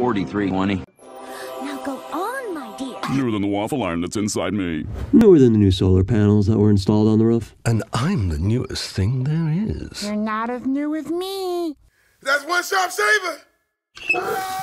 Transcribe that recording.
4320. Now go on, my dear. Newer than the waffle iron that's inside me. Newer than the new solar panels that were installed on the roof. And I'm the newest thing there is. You're not as new as me. That's one sharp shaver.